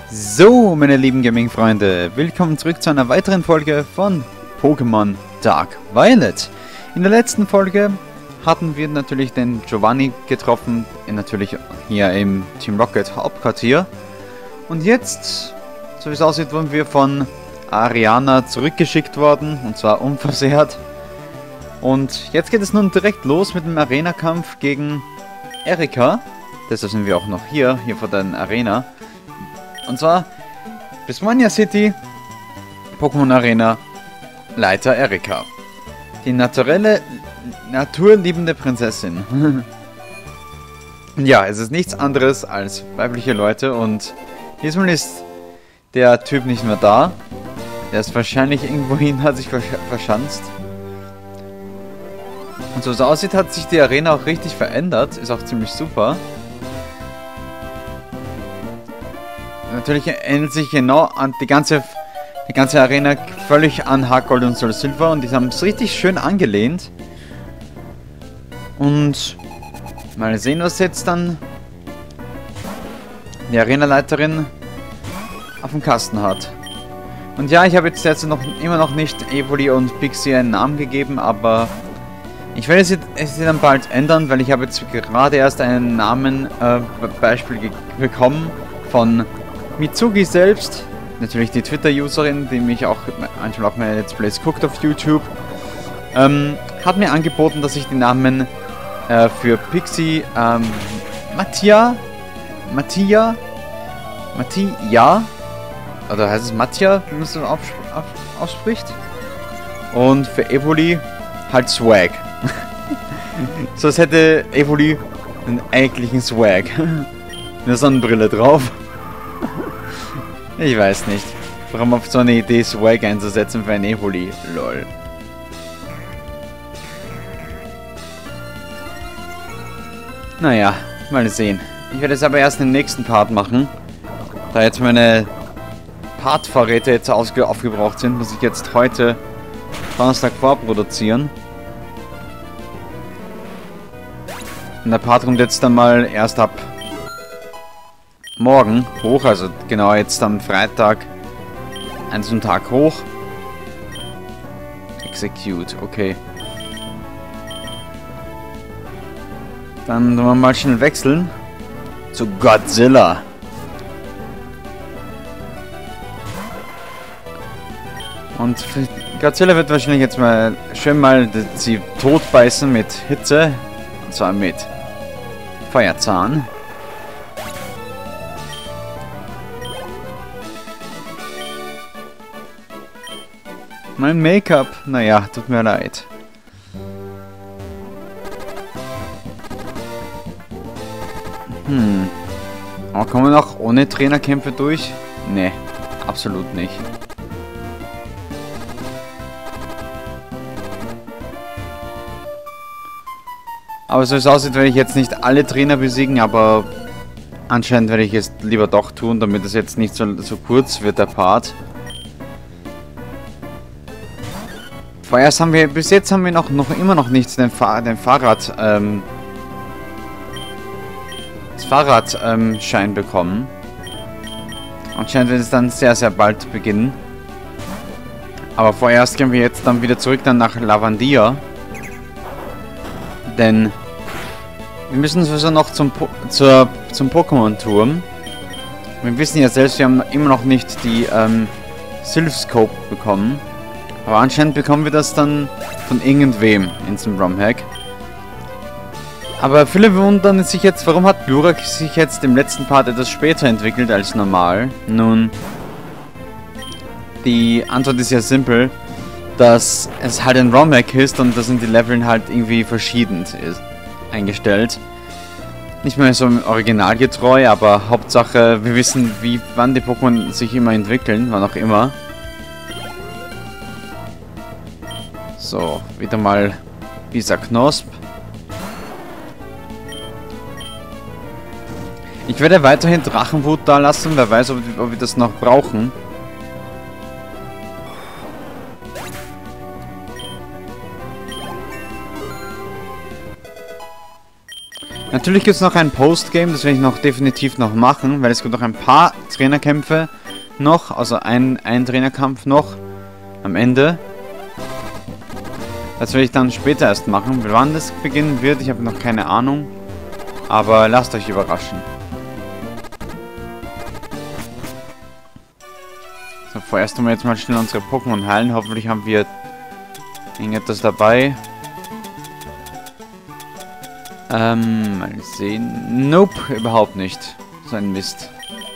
So, meine lieben Gaming-Freunde, willkommen zurück zu einer weiteren Folge von Pokémon Dark Violet. In der letzten Folge hatten wir natürlich den Giovanni getroffen, natürlich hier im Team Rocket Hauptquartier. Und jetzt, so wie es aussieht, wurden wir von Ariana zurückgeschickt worden, und zwar unversehrt. Und jetzt geht es nun direkt los mit dem Arena-Kampf gegen Erika. Deshalb sind wir auch noch hier vor der Arena. Und zwar Prismania City, Pokémon Arena, Leiter Erika. Die naturliebende Prinzessin. Ja, es ist nichts anderes als weibliche Leute und diesmal ist der Typ nicht mehr da. Der ist wahrscheinlich irgendwohin, hat sich verschanzt. Und so wie es aussieht, hat sich die Arena auch richtig verändert. Ist auch ziemlich super. Natürlich ändert sich genau an die ganze Arena völlig an Heart Gold und Soul Silver und die haben es richtig schön angelehnt. Und mal sehen, was jetzt dann die Arenaleiterin auf dem Kasten hat. Und ja, ich habe jetzt immer noch nicht Evoli und Pixie einen Namen gegeben, aber ich werde sie dann bald ändern, weil ich habe jetzt gerade erst einen Namen Beispiel bekommen von Mitsugi selbst, natürlich die Twitter-Userin, die mich auch manchmal auch meine Let's Plays guckt auf YouTube, hat mir angeboten, dass ich die Namen für Pixie Mattia, oder heißt es Mattia, wie man es ausspricht, und für Evoli halt Swag. So als hätte Evoli einen eigentlichen Swag. Eine Sonnenbrille drauf. Ich weiß nicht, warum auf so eine Idee Swag einzusetzen für ein Evoli. Lol. Naja, mal sehen. Ich werde es aber erst im nächsten Part machen. Da jetzt meine Part-Vorräte jetzt aufgebraucht sind, muss ich jetzt heute Donnerstag vorproduzieren. Und der Part kommt jetzt dann mal erst ab morgen hoch, also genau jetzt am Freitag, einen Tag hoch. Execute, okay. Dann wollen wir mal schnell wechseln zu Godzilla. Und Godzilla wird wahrscheinlich jetzt mal schön sie totbeißen mit Hitze, und zwar mit Feuerzahn. Mein Make-up, naja, tut mir leid. Aber kommen wir noch ohne Trainerkämpfe durch? Nee, absolut nicht. Aber so wie es aussieht, werde ich jetzt nicht alle Trainer besiegen, aber anscheinend werde ich es lieber doch tun, damit es jetzt nicht so kurz wird, der Part. Vorerst haben wir, bis jetzt haben wir immer noch nicht das Fahrradschein bekommen. Anscheinend wird es dann sehr, sehr bald beginnen. Aber vorerst gehen wir jetzt dann wieder zurück nach Lavandia. Denn wir müssen sowieso noch zum Pokémon-Turm. Wir wissen ja selbst, wir haben immer noch nicht die Sylph-Scope bekommen. Aber anscheinend bekommen wir das dann von irgendwem in diesem ROM-Hack. Aber viele wundern sich jetzt, warum hat Glurak sich jetzt im letzten Part etwas später entwickelt als normal? Nun, die Antwort ist ja simpel, dass es halt ein ROM-Hack ist und da sind die Leveln halt irgendwie verschieden eingestellt. Nicht mehr so originalgetreu, aber Hauptsache, wir wissen, wann die Pokémon sich immer entwickeln, wann auch immer. So, wieder mal dieser Knosp. Ich werde weiterhin Drachenwut da lassen, wer weiß, ob wir das noch brauchen. Natürlich gibt es noch ein Postgame, das werde ich noch definitiv noch machen, weil es gibt noch ein paar Trainerkämpfe noch, also ein Trainerkampf noch am Ende. Das werde ich dann später erst machen. Wann das beginnen wird, ich habe noch keine Ahnung. Aber lasst euch überraschen. So, vorerst tun wir jetzt mal schnell unsere Pokémon heilen. Hoffentlich haben wir irgendetwas dabei. Mal sehen. Nope, überhaupt nicht. So ein Mist.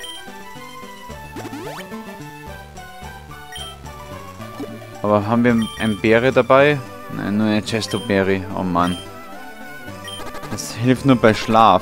Aber haben wir ein Beere dabei? Nein, nur eine Chesto-Berry. Oh Mann. Das hilft nur bei Schlaf.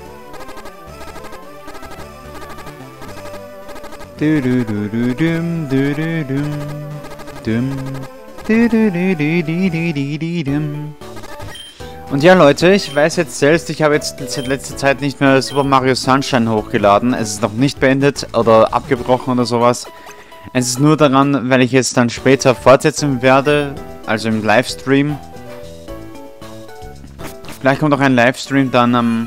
Und ja, Leute, ich weiß jetzt selbst, ich habe jetzt seit letzter Zeit nicht mehr Super Mario Sunshine hochgeladen. Es ist noch nicht beendet oder abgebrochen oder sowas. Es ist nur daran, weil ich es dann später fortsetzen werde, also im Livestream. Vielleicht kommt auch ein Livestream dann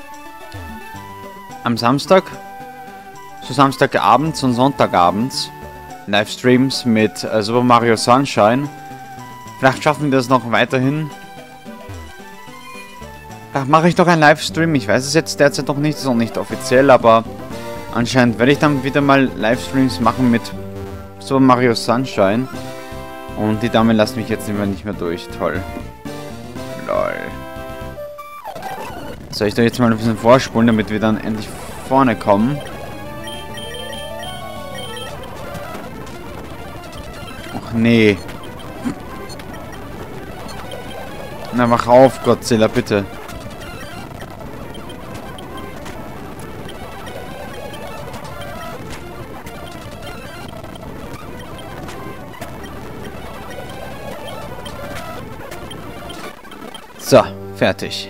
am Samstag. So Samstagabends und Sonntagabends. Livestreams mit Super Mario Sunshine. Vielleicht schaffen wir das noch weiterhin. Vielleicht mache ich doch einen Livestream. Ich weiß es jetzt derzeit noch nicht, ist noch nicht offiziell, aber anscheinend werde ich dann wieder mal Livestreams machen mit Super Mario Sunshine. Und die Dame lässt mich jetzt nicht mehr durch. Toll. Lol. Soll ich da jetzt mal ein bisschen vorspulen, damit wir dann endlich vorne kommen? Ach nee. Na, mach auf, Godzilla, bitte. So, fertig.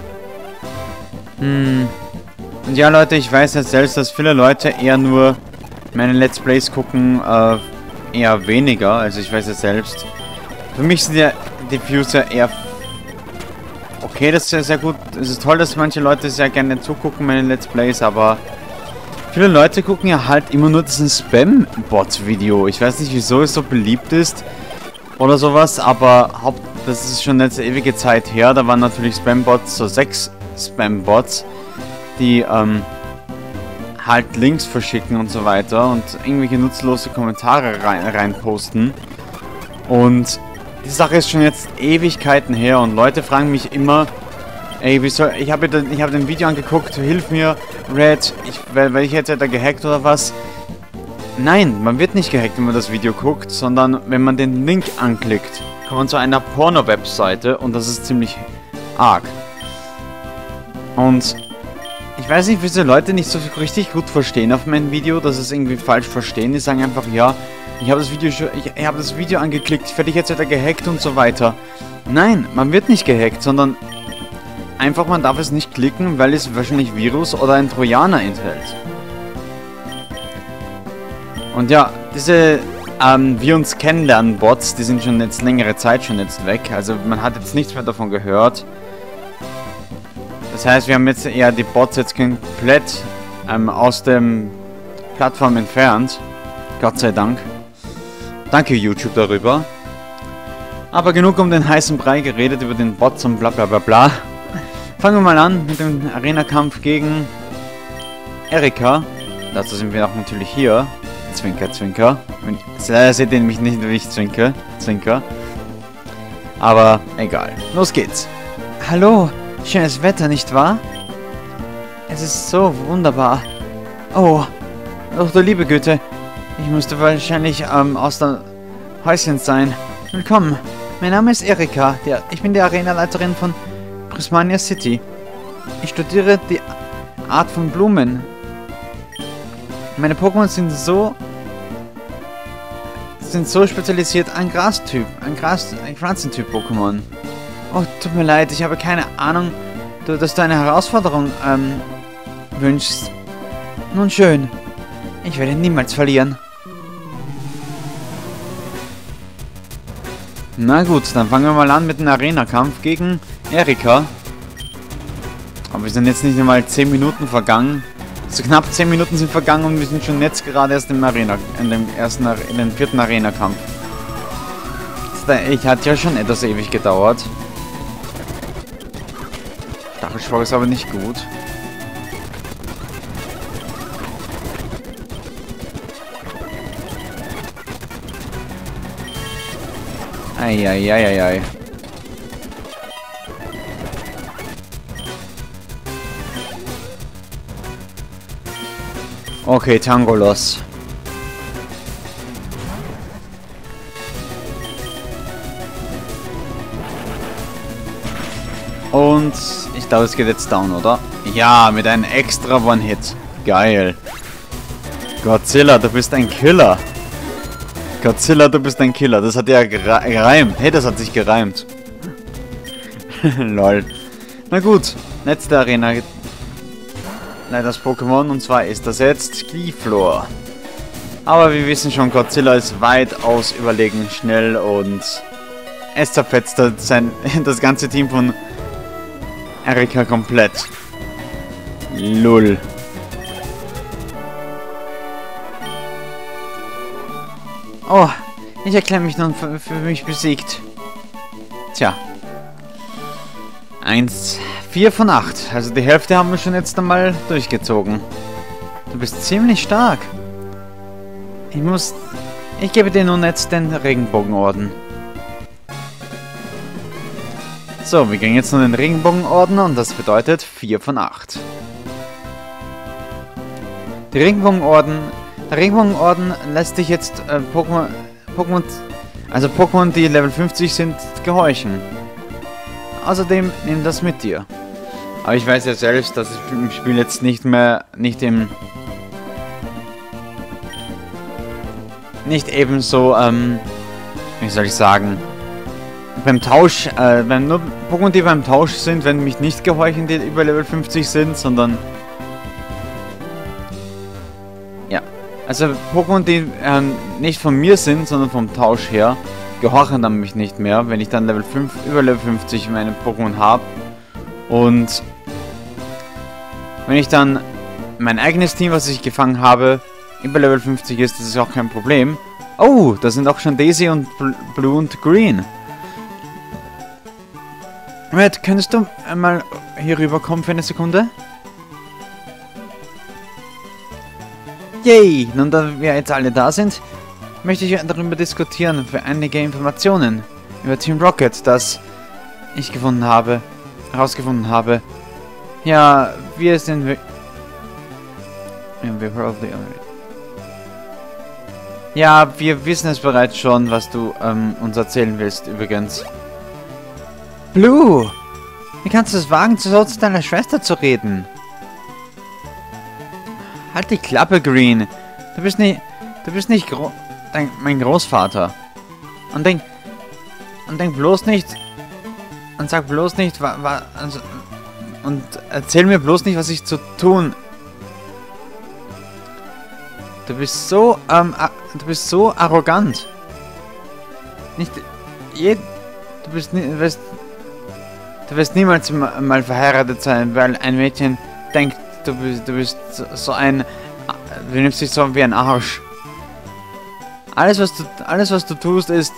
Und ja, Leute, ich weiß jetzt selbst, dass viele Leute eher nur meine Let's Plays gucken, eher weniger. Also ich weiß es selbst. Für mich sind ja die Views ja eher okay, das ist ja sehr gut. Es ist toll, dass manche Leute sehr gerne zugucken, meine Let's Plays, aber viele Leute gucken ja halt immer nur diesen Spam-Bot-Video. Ich weiß nicht, wieso es so beliebt ist oder sowas, aber das ist schon jetzt ewige Zeit her. Da waren natürlich Spam-Bots, so 6 Spam-Bots, die halt Links verschicken und so weiter und irgendwelche nutzlose Kommentare reinposten. Und die Sache ist schon jetzt Ewigkeiten her und Leute fragen mich immer, ey, ich habe den Video angeguckt, hilf mir, Red, weil ich jetzt da gehackt oder was? Nein, man wird nicht gehackt, wenn man das Video guckt, sondern wenn man den Link anklickt, kommt man zu einer Porno-Webseite und das ist ziemlich arg. Und ich weiß nicht, wieso Leute nicht so richtig gut verstehen auf mein Video, dass es irgendwie falsch verstehen. Die sagen einfach, ja, ich habe das Video angeklickt, werde ich jetzt wieder gehackt und so weiter. Nein, man wird nicht gehackt, sondern einfach man darf es nicht klicken, weil es wahrscheinlich Virus oder ein Trojaner enthält. Und ja, diese wir uns kennenlernen Bots, die sind schon jetzt längere Zeit schon jetzt weg. Also man hat jetzt nichts mehr davon gehört. Das heißt, wir haben jetzt eher die Bots jetzt komplett aus dem Plattform entfernt. Gott sei Dank. Danke YouTube darüber. Aber genug um den heißen Brei geredet, über den Bots und bla bla bla bla. Fangen wir mal an mit dem Arena-Kampf gegen Erika. Dazu sind wir auch natürlich hier. Zwinker, Zwinker. Seht ihr nämlich nicht, wie ich zwinker. Aber egal. Los geht's. Hallo. Schönes Wetter, nicht wahr? Es ist so wunderbar. Oh du liebe Güte. Ich müsste wahrscheinlich aus der Häuschen sein. Willkommen. Mein Name ist Erika. Ich bin die Arenaleiterin von Prismania City. Ich studiere die Art von Blumen. Meine Pokémon sind so spezialisiert an Grastyp, ein Pflanzentyp Pokémon. Oh, tut mir leid, ich habe keine Ahnung, dass du eine Herausforderung wünschst. Nun schön, ich werde niemals verlieren. Na gut, dann fangen wir mal an mit dem Arena-Kampf gegen Erika. Aber wir sind jetzt nicht einmal 10 Minuten vergangen. So knapp 10 Minuten sind vergangen und wir sind schon jetzt gerade erst im in den vierten Arena-Kampf. Ich hat ja schon etwas ewig gedauert. Stachelschwach ist aber nicht gut. Eieieiei. Okay, Tangolos. Und ich glaube, es geht jetzt down, oder? Ja, mit einem extra One-Hit. Geil. Godzilla, du bist ein Killer. Godzilla, du bist ein Killer. Das hat ja gereimt. Hey, das hat sich gereimt. Lol. Na gut, letzte Arena. Das Pokémon, und zwar ist das jetzt Gleeflor. Aber wir wissen schon, Godzilla ist weitaus überlegen schnell und es zerfetzt das ganze Team von Erika komplett. Lull. Oh, ich erkläre mich nun für mich besiegt. Tja. 4 von 8. Also die Hälfte haben wir schon jetzt einmal durchgezogen. Du bist ziemlich stark. Ich gebe dir nun jetzt den Regenbogenorden. So, wir kriegen jetzt nur den Regenbogenorden und das bedeutet 4 von 8. Der Regenbogenorden lässt dich jetzt Pokémon, die Level 50 sind, gehorchen. Außerdem nimm das mit dir. Aber ich weiß ja selbst, dass ich im Spiel jetzt nicht ebenso, wie soll ich sagen, beim Tausch, nur Pokémon, die beim Tausch sind, wenn mich nicht gehorchen, die über Level 50 sind, sondern, ja, also Pokémon, die nicht von mir sind, sondern vom Tausch her, gehorchen dann mich nicht mehr, wenn ich dann über Level 50 meine Pokémon habe. Und wenn ich dann mein eigenes Team, was ich gefangen habe, über Level 50 ist, das ist auch kein Problem. Oh, da sind auch schon Daisy und Blue und Green. Matt, könntest du einmal hier rüberkommen für eine Sekunde? Yay! Nun, da wir jetzt alle da sind, möchte ich darüber diskutieren für einige Informationen über Team Rocket, das ich herausgefunden habe. Ja, wir sind... Ja, wir wissen es bereits schon, was du uns erzählen willst, übrigens. Blue! Wie kannst du es wagen, so zu deiner Schwester zu reden? Halt die Klappe, Green. Du bist nicht mein Großvater. Und denk bloß nicht... Und sag bloß nicht, und erzähl mir bloß nicht, was ich zu tun... Du bist so arrogant. Du wirst niemals mal verheiratet sein, weil ein Mädchen denkt, du bist so ein... Du nimmst dich so wie ein Arsch. Alles, was du tust, ist...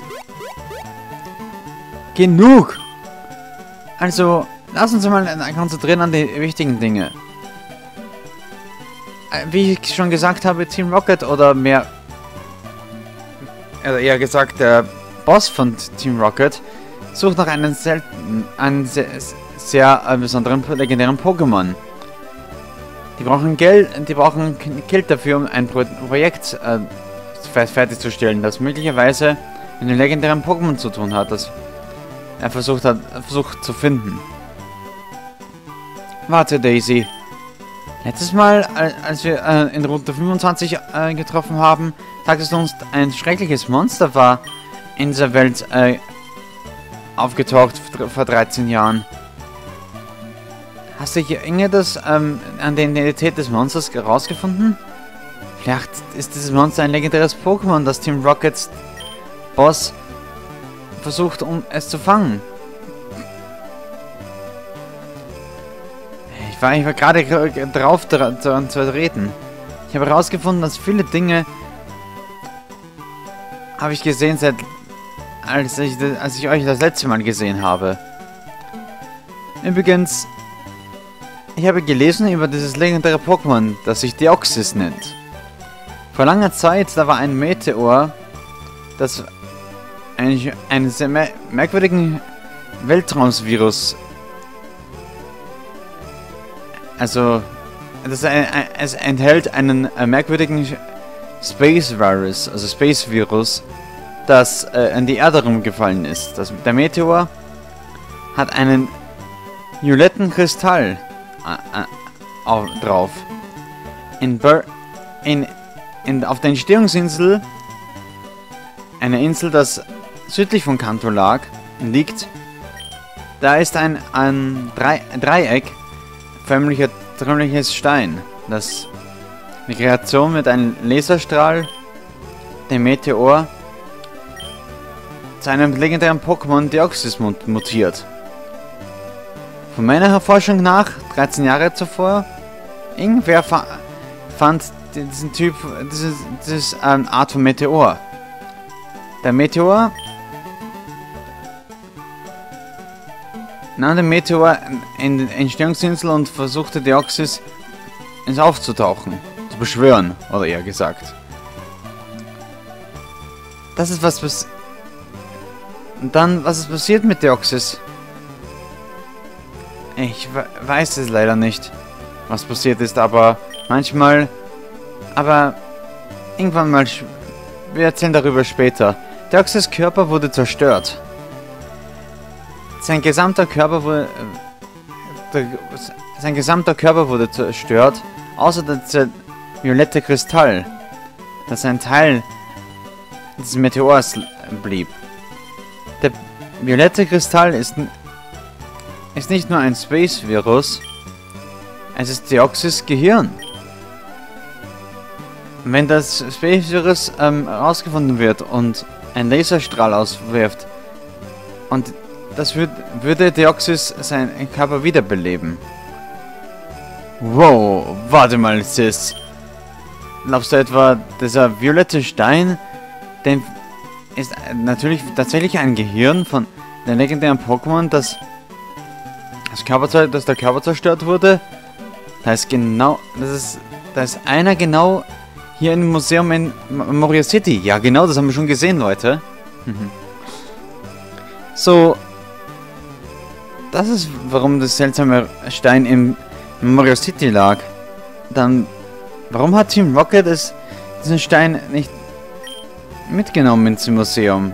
genug! Also, lass uns mal konzentrieren an die wichtigen Dinge. Wie ich schon gesagt habe, Team Rocket oder mehr... eher gesagt, der Boss von Team Rocket sucht nach einem sehr besonderen, legendären Pokémon. Die brauchen Geld dafür, um ein Projekt fertigzustellen, das möglicherweise mit einem legendären Pokémon zu tun hat, das er versucht zu finden. Warte, Daisy. Letztes Mal, als wir in Route 25 getroffen haben, sagtest du uns, ein schreckliches Monster war in dieser Welt aufgetaucht vor 13 Jahren. Hast du hier irgendetwas an der Identität des Monsters herausgefunden? Vielleicht ist dieses Monster ein legendäres Pokémon, das Team Rockets Boss versucht, um es zu fangen. Ich war gerade drauf zu reden. Ich habe herausgefunden, dass viele Dinge habe ich gesehen, als ich euch das letzte Mal gesehen habe. Übrigens, ich habe gelesen über dieses legendäre Pokémon, das sich Deoxys nennt. Vor langer Zeit, da war ein Meteor, das einen sehr merkwürdigen Weltraumsvirus. Also, es enthält einen merkwürdigen Space Virus, also Space Virus, das an die Erde rumgefallen ist. Der Meteor hat einen violetten Kristall drauf. Auf der Entstehungsinsel, eine Insel, das südlich von Kanto liegt, da ist ein Dreieck, förmliches Stein, das die Kreation mit einem Laserstrahl, dem Meteor, zu einem legendären Pokémon Deoxys mutiert. Von meiner Forschung nach, 13 Jahre zuvor, irgendwer fand diesen Typ, dieses Art von Meteor. Der Meteor nahm den Meteor in die Entstehungsinsel und versuchte Deoxys aufzutauchen, zu beschwören, oder eher gesagt. Das ist was und dann, was ist passiert mit Deoxys? Ich weiß es leider nicht, was passiert ist, aber irgendwann mal, wir erzählen darüber später. Deoxys Körper wurde zerstört. Sein gesamter Körper wurde zerstört, außer der violette Kristall, das ein Teil des Meteors blieb. Der violette Kristall ist nicht nur ein Space-Virus, es ist Deoxys Gehirn. Wenn das Space-Virus herausgefunden wird und ein Laserstrahl auswirft, und das würde Deoxys seinen Körper wiederbeleben. Wow, warte mal, Sis. Glaubst du etwa, dieser violette Stein, den ist natürlich tatsächlich ein Gehirn von der legendären Pokémon, dass der Körper zerstört wurde? Da ist einer genau hier im Museum in Moria City. Ja, genau, das haben wir schon gesehen, Leute. So, das ist, warum das seltsame Stein im Moria City lag. Dann, warum hat Team Rocket diesen Stein nicht mitgenommen ins Museum?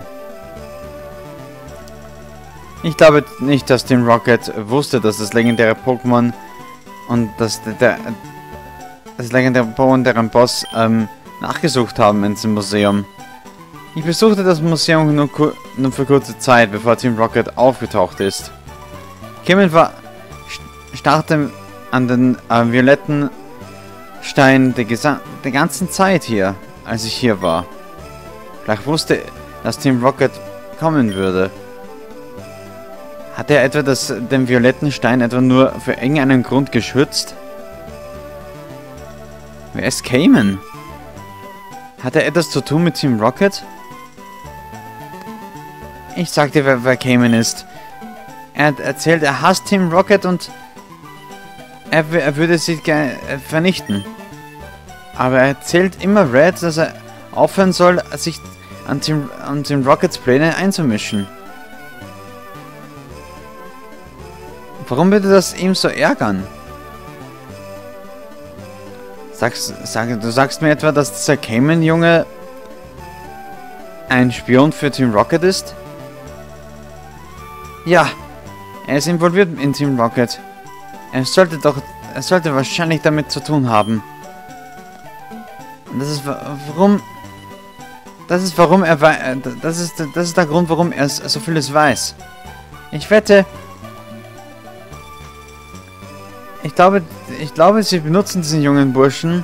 Ich glaube nicht, dass Team Rocket wusste, dass das legendäre Pokémon und das legendäre Pokémon deren Boss nachgesucht haben ins Museum. Ich besuchte das Museum nur für kurze Zeit, bevor Team Rocket aufgetaucht ist. Kevin starrte an den violetten Stein die ganze Zeit hier, als ich hier war. Vielleicht wusste, dass Team Rocket kommen würde. Hat er etwa den violetten Stein etwa nur für irgendeinen Grund geschützt? Wer ist Cayman? Hat er etwas zu tun mit Team Rocket? Ich sag dir, wer Cayman ist. Er hat erzählt, er hasst Team Rocket und er würde sie vernichten. Aber er erzählt immer Red, dass er aufhören soll, sich an Team Rockets Pläne einzumischen. Warum würde das ihm so ärgern? Du sagst mir etwa, dass dieser Cayman-Junge ein Spion für Team Rocket ist? Ja, er ist involviert in Team Rocket. Er sollte wahrscheinlich damit zu tun haben. Und das ist der Grund, warum er so vieles weiß. Ich wette, ich glaube, sie benutzen diesen jungen Burschen,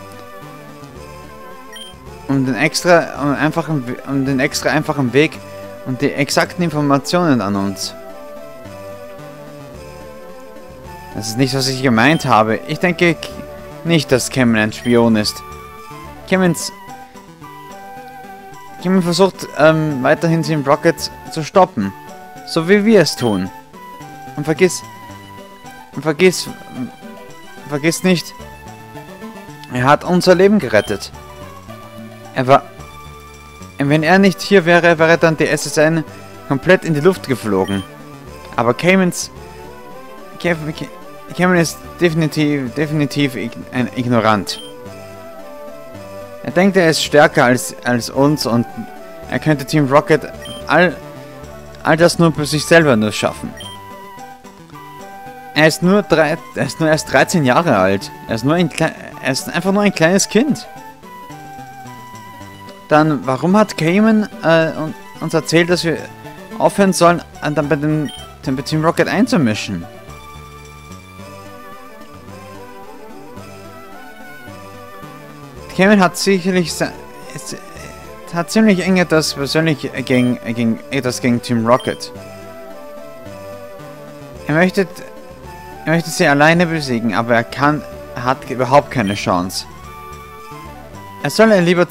um den extra einfachen Weg und die exakten Informationen an uns. Das ist nicht, was ich gemeint habe. Ich denke nicht, dass Cameron ein Spion ist. Cameron versucht weiterhin Team Rocket zu stoppen. So wie wir es tun. Und vergiss nicht, er hat unser Leben gerettet. Wenn er nicht hier wäre, wäre dann die SSN komplett in die Luft geflogen. Aber Cameron ist definitiv ein Ignorant. Er denkt, er ist stärker als uns und er könnte Team Rocket all das nur für sich selber nur schaffen. Er ist erst 13 Jahre alt. Er ist einfach nur ein kleines Kind. Dann, warum hat Cayman uns erzählt, dass wir aufhören sollen, dann bei Team Rocket einzumischen? Cayman hat sicherlich ziemlich eng etwas persönlich gegen Team Rocket. Er möchte sie alleine besiegen, aber er hat überhaupt keine Chance. Er soll lieber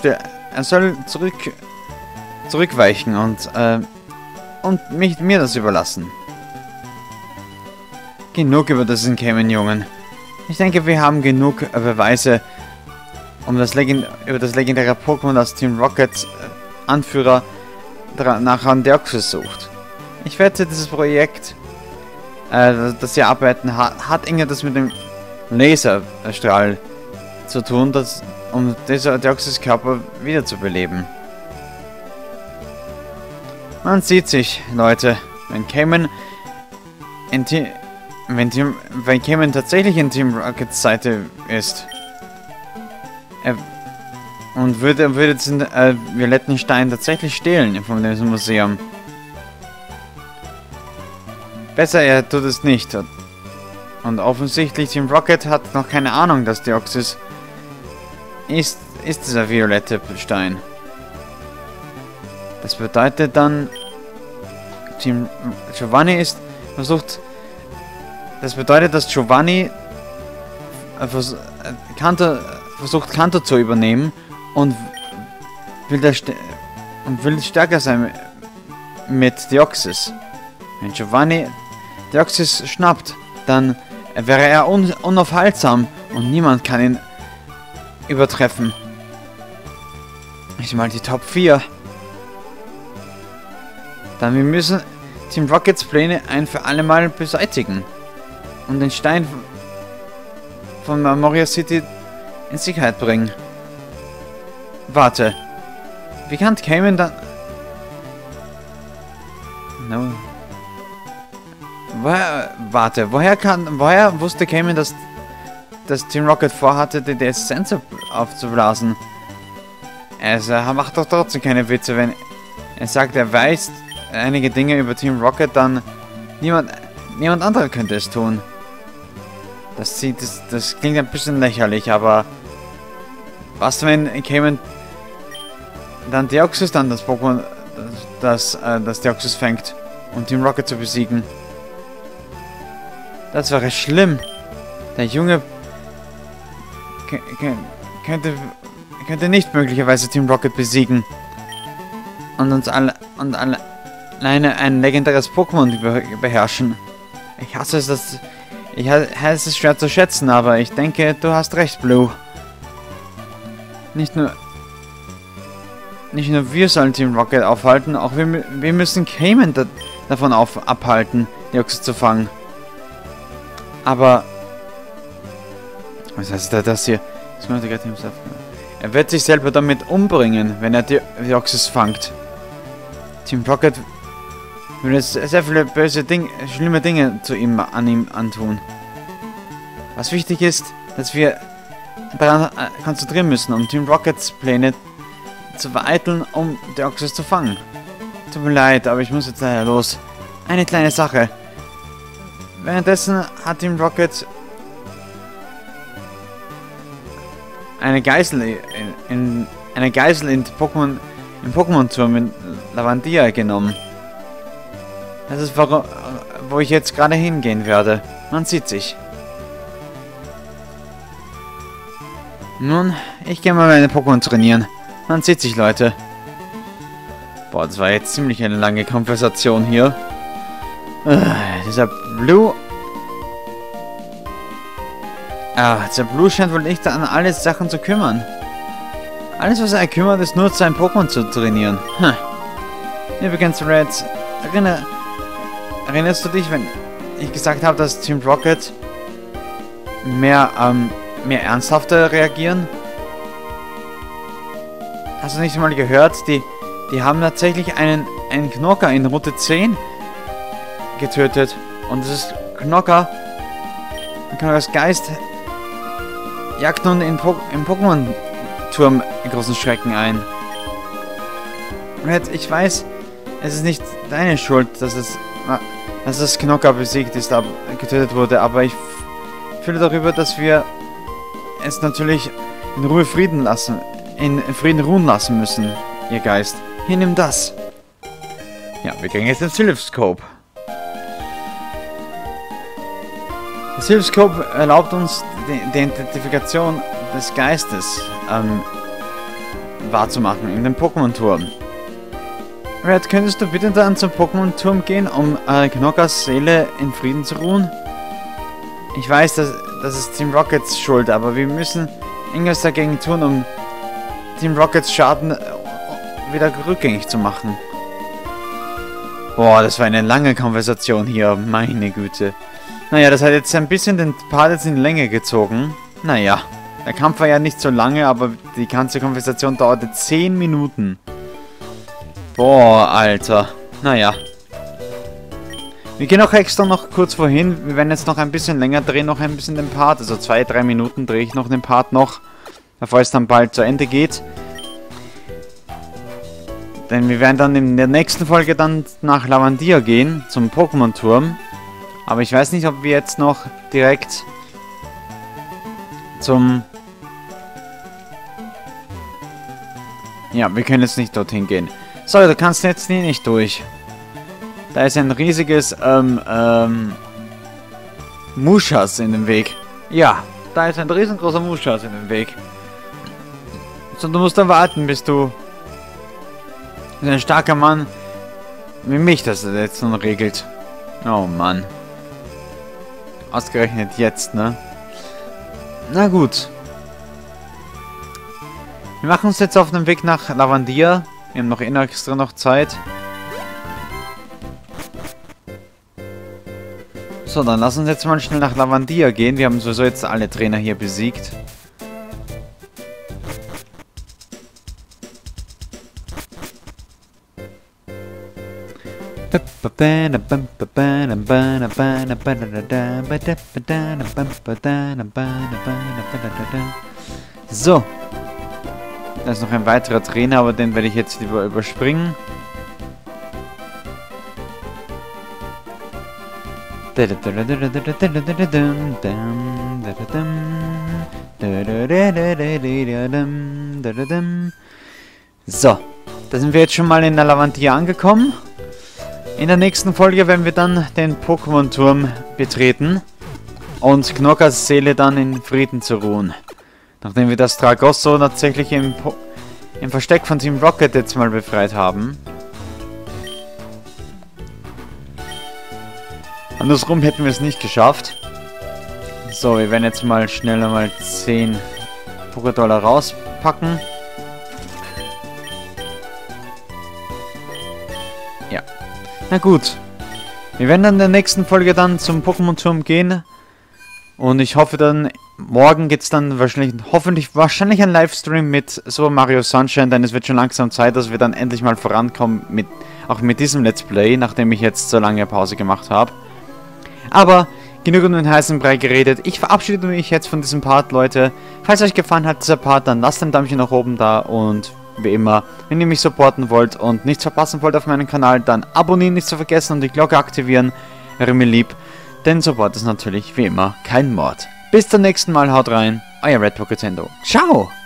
zurückweichen und mir das überlassen. Genug über diesen Cayman-Jungen. Ich denke, wir haben genug Beweise über das legendäre Pokémon, das Team Rockets Anführer nach Deoxys sucht. Ich wette, dieses Projekt, das sie arbeiten, hat irgendetwas mit dem Laserstrahl zu tun, um dieser Deoxys-Körper wiederzubeleben. Man sieht sich, Leute, wenn Cayman tatsächlich in Team Rockets Seite ist und würde den violetten Stein tatsächlich stehlen von diesem Museum. Besser, er tut es nicht. Und offensichtlich Team Rocket hat noch keine Ahnung, dass Deoxys ist dieser violette Stein. Das bedeutet dann, Team Giovanni versucht, dass Giovanni versucht Kanto zu übernehmen und will stärker sein mit Deoxys. Wenn Giovanni Deoxys schnappt, dann wäre er unaufhaltsam und niemand kann ihn übertreffen. Nicht mal die Top 4. Dann wir müssen Team Rockets Pläne ein für alle Mal beseitigen und den Stein von Memoria City in Sicherheit bringen. Warte. Wie kann Cayman dann... No. Woher wusste Cayman, dass Team Rocket vorhatte, die Essenz aufzublasen? Er macht doch trotzdem keine Witze, wenn er sagt, er weiß einige Dinge über Team Rocket, dann niemand anderer könnte es tun. Das klingt ein bisschen lächerlich, aber was, wenn Cayman dann Deoxys, dann das Pokémon, das Deoxys fängt, um Team Rocket zu besiegen? Das wäre schlimm. Der Junge könnte nicht möglicherweise Team Rocket besiegen und alleine ein legendäres Pokémon beherrschen. Ich hasse es schwer zu schätzen, aber ich denke, du hast recht, Blue. Nicht nur wir sollen Team Rocket aufhalten, auch wir müssen Cayman davon abhalten, Deoxys zu fangen. Aber... Was heißt das hier? Er wird sich selber damit umbringen, wenn er Deoxys fangt. Team Rocket würde sehr viele schlimme Dinge an ihm antun. Was wichtig ist, dass wir daran konzentrieren müssen, um Team Rockets Pläne zu vereiteln, um Deoxys zu fangen. Tut mir leid, aber ich muss jetzt leider los. Eine kleine Sache. Währenddessen hat Team Rocket eine Geisel im Pokémon-Turm in Lavandia genommen. Das ist, wo ich jetzt gerade hingehen werde. Man sieht sich. Nun, ich gehe mal meine Pokémon trainieren. Man sieht sich, Leute. Boah, das war jetzt ziemlich eine lange Konversation hier. Dieser Blue... dieser Blue scheint wohl nicht an alle Sachen zu kümmern. Alles, was er kümmert, ist nur sein Pokémon zu trainieren. Übrigens, Red, erinnerst du dich, wenn ich gesagt habe, dass Team Rocket mehr ernsthafter reagieren? Hast du nicht mal gehört? Die haben tatsächlich einen Knocker in Route 10 getötet. Und dieses Knockers Geist jagt nun im Pokémon-Turm großen Schrecken ein. Red, ich weiß, es ist nicht deine Schuld, dass das Knocker besiegt ist, getötet wurde, aber ich fühle darüber, dass wir es natürlich in Frieden ruhen lassen müssen, ihr Geist. Hier, nimm das. Ja, wir kriegen jetzt den Silphscope. Der Silphscope erlaubt uns, die Identifikation des Geistes wahrzumachen in den Pokémon-Turm. Red, könntest du bitte dann zum Pokémon-Turm gehen, um Knockers Seele in Frieden zu ruhen? Ich weiß, das ist Team Rockets Schuld, aber wir müssen irgendwas dagegen tun, um Team Rockets Schaden wieder rückgängig zu machen. Boah, das war eine lange Konversation hier, meine Güte. Naja, das hat jetzt ein bisschen den Part jetzt in Länge gezogen. Naja, der Kampf war ja nicht so lange, aber die ganze Konversation dauerte 10 Minuten. Boah, Alter. Naja. Wir gehen auch extra noch kurz vorhin. Wir werden jetzt noch ein bisschen länger drehen, noch ein bisschen den Part. Also 2-3 Minuten drehe ich noch den Part noch, bevor es dann bald zu Ende geht. Denn wir werden dann in der nächsten Folge dann nach Lavandia gehen, zum Pokémon-Turm. Aber ich weiß nicht, ob wir jetzt noch direkt zum... Ja, wir können jetzt nicht dorthin gehen. So, du kannst jetzt hier nicht durch. Da ist ein riesiges, Muschas in dem Weg. Ja, da ist ein riesengroßer Muschas in dem Weg. So, du musst dann warten, bis du... ein starker Mann wie mich das jetzt nun regelt. Oh Mann. Ausgerechnet jetzt, ne? Na gut. Wir machen uns jetzt auf den Weg nach Lavandia. Wir haben noch extra noch Zeit. So, dann lass uns jetzt mal schnell nach Lavandia gehen. Wir haben sowieso jetzt alle Trainer hier besiegt. So. Da ist noch ein weiterer Trainer, aber den werde ich jetzt lieber überspringen. So. Da sind wir jetzt schon mal in der Lavandia angekommen. In der nächsten Folge werden wir dann den Pokémon-Turm betreten und Knockers Seele dann in Frieden zu ruhen. Nachdem wir das Tragosso tatsächlich im Versteck von Team Rocket jetzt mal befreit haben. Andersrum hätten wir es nicht geschafft. So, wir werden jetzt mal schnell einmal 10 Pokédollar rauspacken. Ja. Na gut. Wir werden dann in der nächsten Folge dann zum Pokémon-Turm gehen. Und ich hoffe dann, morgen geht es dann wahrscheinlich ein Livestream mit Super Mario Sunshine, denn es wird schon langsam Zeit, dass wir dann endlich mal vorankommen, auch mit diesem Let's Play, nachdem ich jetzt so lange Pause gemacht habe. Aber genug um den heißen Brei geredet. Ich verabschiede mich jetzt von diesem Part, Leute. Falls euch gefallen hat dieser Part, dann lasst ein Däumchen nach oben da und wie immer, wenn ihr mich supporten wollt und nichts verpassen wollt auf meinem Kanal, dann abonnieren nicht zu vergessen und die Glocke aktivieren. Wäre mir lieb, denn Support ist natürlich wie immer kein Mord. Bis zum nächsten Mal, haut rein, euer Red Poketendo. Ciao!